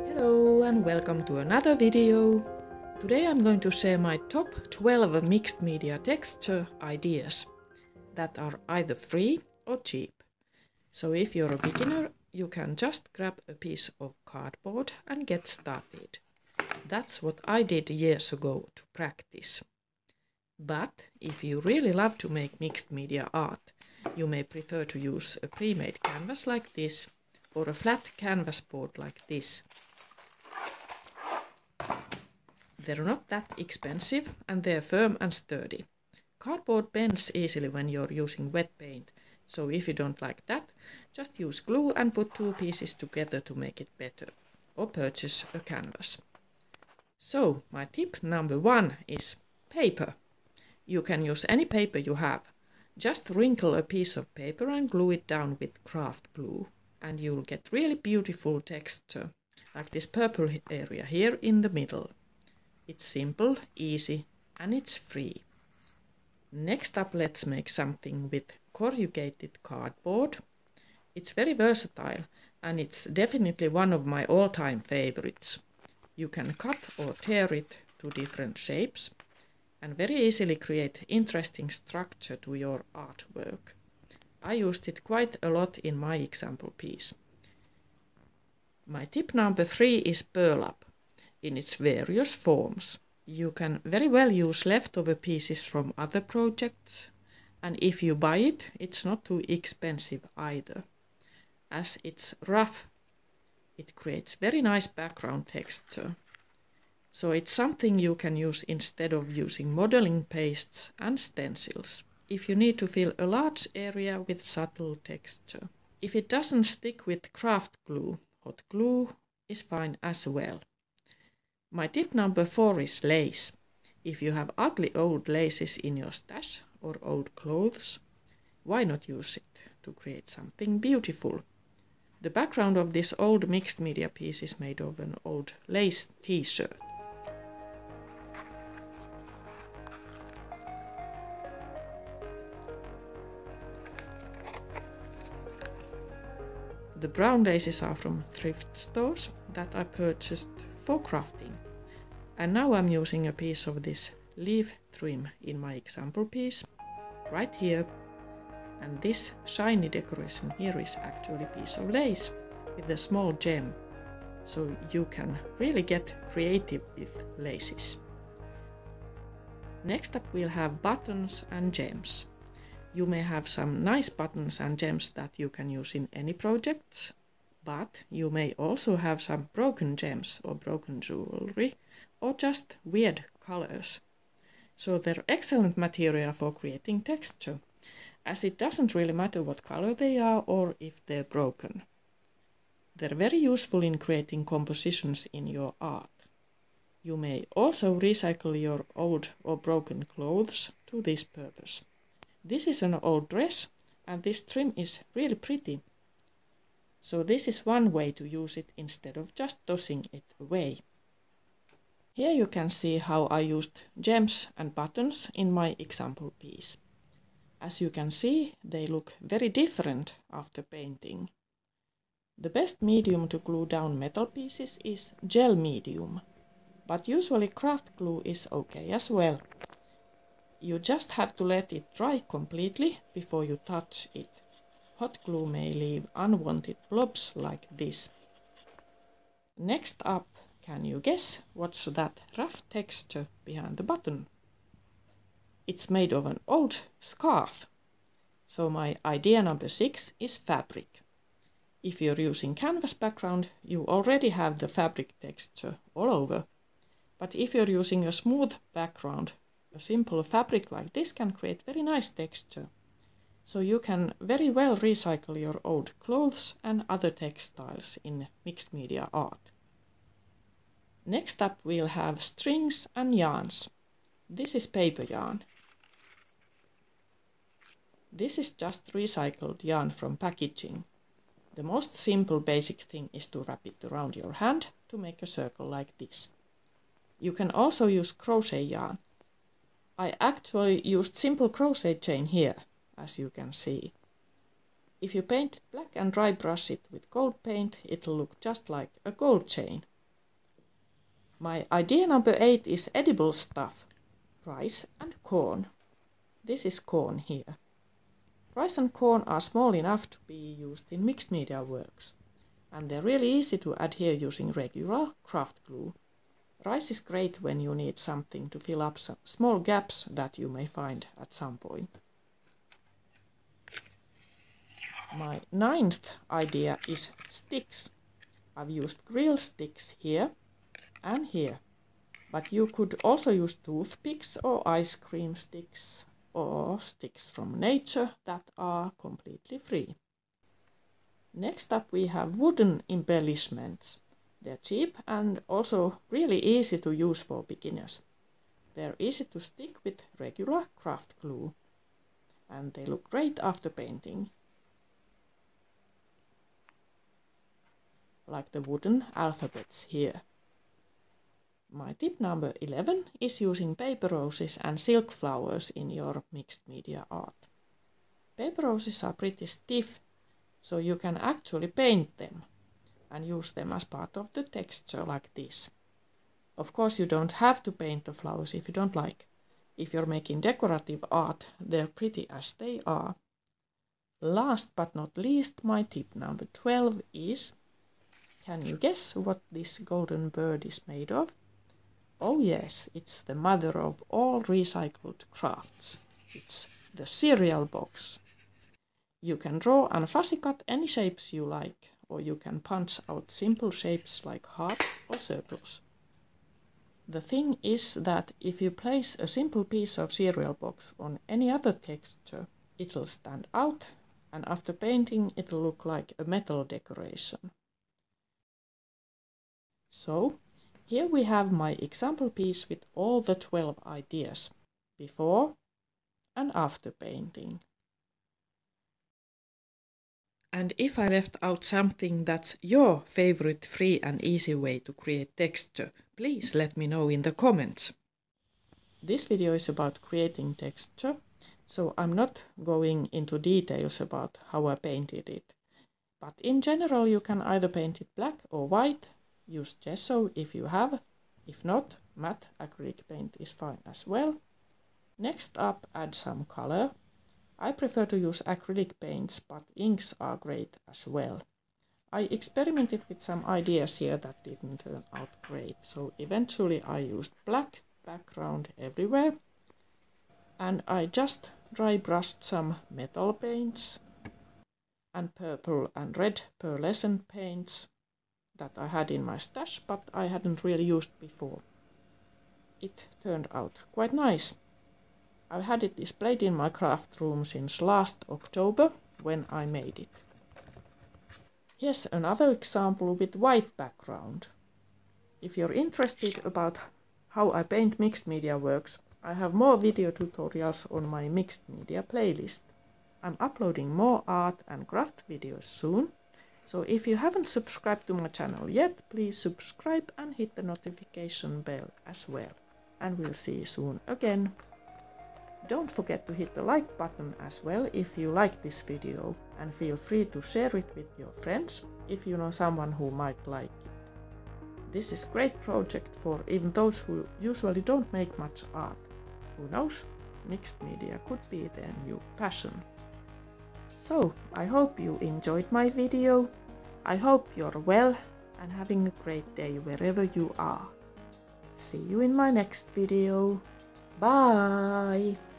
Hello and welcome to another video. Today I'm going to share my top 12 mixed media texture ideas that are either free or cheap. So if you're a beginner, you can just grab a piece of cardboard and get started. That's what I did years ago to practice. But if you really love to make mixed media art, you may prefer to use a pre-made canvas like this or a flat canvas board like this. They're not that expensive and they're firm and sturdy. Cardboard bends easily when you're using wet paint, so if you don't like that, just use glue and put two pieces together to make it better, or purchase a canvas. So, my tip number 1 is paper. You can use any paper you have. Just wrinkle a piece of paper and glue it down with craft glue, and you'll get really beautiful texture, like this purple area here in the middle. It's simple, easy, and it's free. Next up, let's make something with corrugated cardboard. It's very versatile, and it's definitely one of my all-time favorites. You can cut or tear it to different shapes, and very easily create interesting structure to your artwork. I used it quite a lot in my example piece. My tip number 3 is burlap. In its various forms. You can very well use leftover pieces from other projects, and if you buy it, it's not too expensive either. As it's rough, it creates very nice background texture. So it's something you can use instead of using modeling pastes and stencils, if you need to fill a large area with subtle texture. If it doesn't stick with craft glue, hot glue is fine as well. My tip number 4 is lace. If you have ugly old laces in your stash or old clothes, why not use it to create something beautiful? The background of this old mixed media piece is made of an old lace t-shirt. The brown laces are from thrift stores that I purchased for crafting. And now I'm using a piece of this leaf trim in my example piece, right here. And this shiny decoration here is actually a piece of lace with a small gem. So you can really get creative with laces. Next up we'll have buttons and gems. You may have some nice buttons and gems that you can use in any projects, but you may also have some broken gems or broken jewelry or just weird colors. So they're excellent material for creating texture, as it doesn't really matter what color they are or if they're broken. They're very useful in creating compositions in your art. You may also recycle your old or broken clothes to this purpose. This is an old dress, and this trim is really pretty. So this is one way to use it instead of just tossing it away. Here you can see how I used gems and buttons in my example piece. As you can see, they look very different after painting. The best medium to glue down metal pieces is gel medium, but usually craft glue is okay as well. You just have to let it dry completely before you touch it. Hot glue may leave unwanted blobs like this. Next up, can you guess what's that rough texture behind the button? It's made of an old scarf. So my idea number 6 is fabric. If you're using canvas background, you already have the fabric texture all over. But if you're using a smooth background, a simple fabric like this can create very nice texture. So you can very well recycle your old clothes and other textiles in mixed media art. Next up we'll have strings and yarns. This is paper yarn. This is just recycled yarn from packaging. The most simple basic thing is to wrap it around your hand to make a circle like this. You can also use crochet yarn. I actually used simple crochet chain here, as you can see. If you paint it black and dry brush it with gold paint, it'll look just like a gold chain My idea number 8 is edible stuff, rice and corn. This is corn here. Rice and corn are small enough to be used in mixed media works, and they're really easy to adhere using regular craft glue. Rice is great when you need something to fill up some small gaps that you may find at some point. My 9th idea is sticks. I've used grill sticks here and here, but you could also use toothpicks or ice cream sticks or sticks from nature that are completely free. Next up we have wooden embellishments. They're cheap and also really easy to use for beginners. They're easy to stick with regular craft glue, and they look great after painting. Like the wooden alphabets here. My tip number 11 is using paper roses and silk flowers in your mixed media art. Paper roses are pretty stiff, so you can actually paint them and use them as part of the texture like this. Of course, you don't have to paint the flowers if you don't like. If you're making decorative art, they're pretty as they are. Last but not least, my tip number 12 is, can you guess what this golden bird is made of? Oh yes, it's the mother of all recycled crafts. It's the cereal box. You can draw and fussy cut any shapes you like, or you can punch out simple shapes like hearts or circles. The thing is that if you place a simple piece of cereal box on any other texture, it'll stand out, and after painting it'll look like a metal decoration. So, here we have my example piece with all the 12 ideas, before and after painting. And if I left out something that's your favorite free and easy way to create texture, please let me know in the comments. This video is about creating texture, so I'm not going into details about how I painted it. But in general you can either paint it black or white. Use gesso if you have. If not, matte acrylic paint is fine as well. Next up, add some color. I prefer to use acrylic paints, but inks are great as well. I experimented with some ideas here that didn't turn out great, so eventually I used black background everywhere. And I just dry brushed some metal paints and purple and red pearlescent paints that I had in my stash, but I hadn't really used before. It turned out quite nice. I've had it displayed in my craft room since last October, when I made it. Here's another example with white background. If you're interested about how I paint mixed media works, I have more video tutorials on my mixed media playlist. I'm uploading more art and craft videos soon. So if you haven't subscribed to my channel yet, please subscribe and hit the notification bell as well. And we'll see you soon again. Don't forget to hit the like button as well if you like this video, and feel free to share it with your friends if you know someone who might like it. This is a great project for even those who usually don't make much art. Who knows, mixed media could be their new passion. So, I hope you enjoyed my video. I hope you're well and having a great day wherever you are. See you in my next video. Bye!